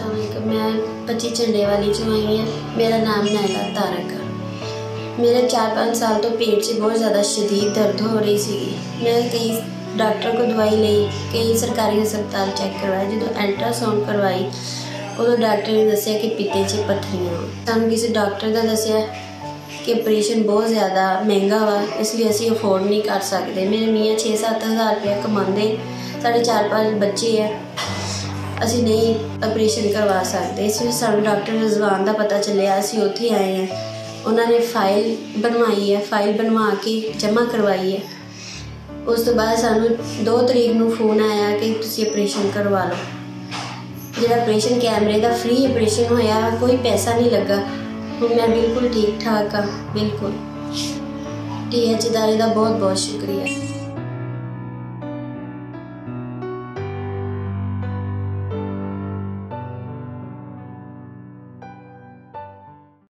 अस्सलामुअलैकुम। मैं 25 झंडे वाली जो आई हैं। मेरा नाम नैला तारक है। मेरे 4-5 साल तो पेट से बहुत ज़्यादा शदीद दर्द हो रही सी। मैं कई डॉक्टर को दवाई ली, कई सरकारी हस्पताल चेक करवाया। जो अल्ट्रासाउंड करवाई उदों डॉक्टर ने दसिया कि पित्ते 'च पत्थरियां। सानूं किसी डॉक्टर का दसिया कि ऑपरेशन बहुत ज़्यादा महंगा वा, इसलिए असीं अफोर्ड नहीं कर सकते। मेरे मियाँ 6-7 हज़ार रुपया कमाते, साढ़े 4-5 बच्चे है, असीं नहीं ऑपरेशन करवा सकते। इसलिए सानूं डॉक्टर रिजवान का पता चलिया, असीं उत्थे आए हैं। उन्होंने फाइल बनवाई है, फाइल बनवा के जमा करवाई है। उस तो बाद सानूं 2 तरीक नूं फोन आया कि तुसीं ऑपरेशन करवा लो। जिहड़ा ऑपरेशन कैमरे का फ्री ऑपरेशन होया, कोई पैसा नहीं लगा। हुण मैं बिल्कुल ठीक ठाक हाँ, बिल्कुल। TH इदारे का बहुत बहुत शुक्रिया।